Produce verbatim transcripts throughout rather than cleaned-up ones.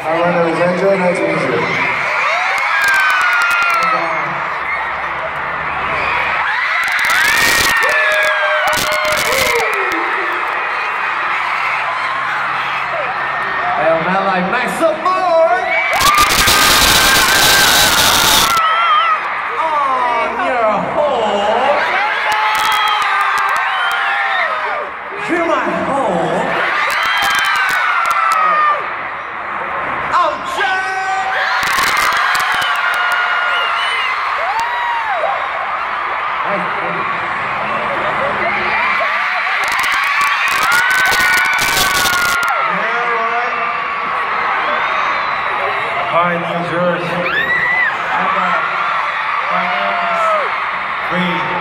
Alright, it was enjoy. Nice to meet you. Metlife, make some more! On your home! You're my home! Oh, Jack! Hi, New Jersey. I'm uh, my name is Free.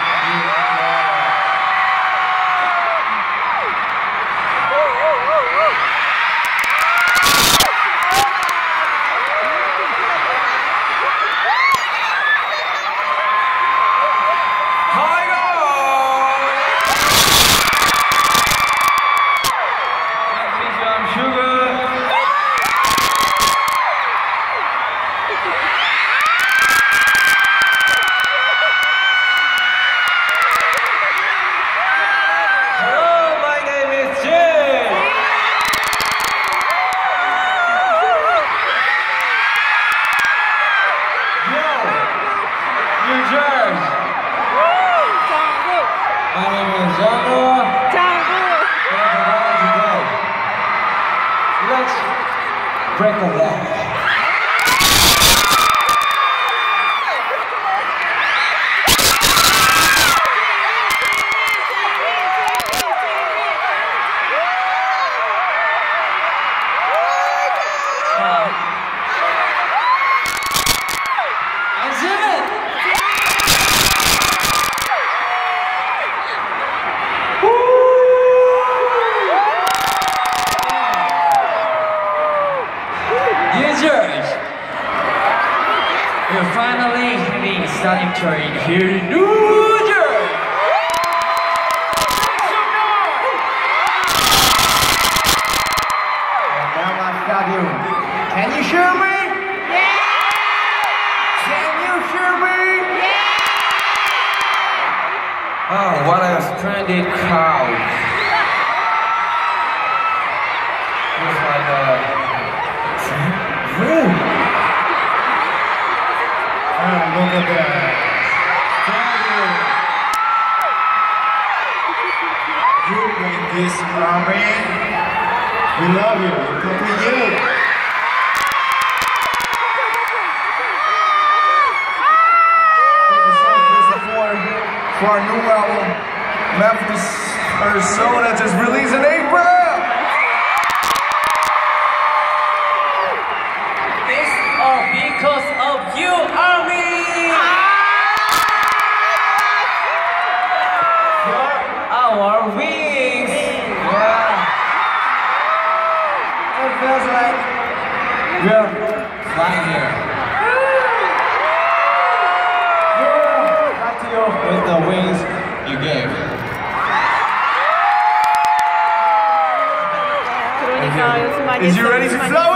Break of that. We're finally having a starting tour in here in New Jersey! And now I've got you. Can you hear me? Yeah! Can you hear me? Yeah! Oh, what a splendid crowd! Looks like a room. Ah, look at that. You bring this army. We love you. We come with you. Thank you so much for the support for our new album, Metlife, that just released in April. This all because of you, Army! Our wings! Yeah. It feels like we're flying here. yeah. Back to you with the wings you gave. 그러니까 연습 많이 Is you ready to flow?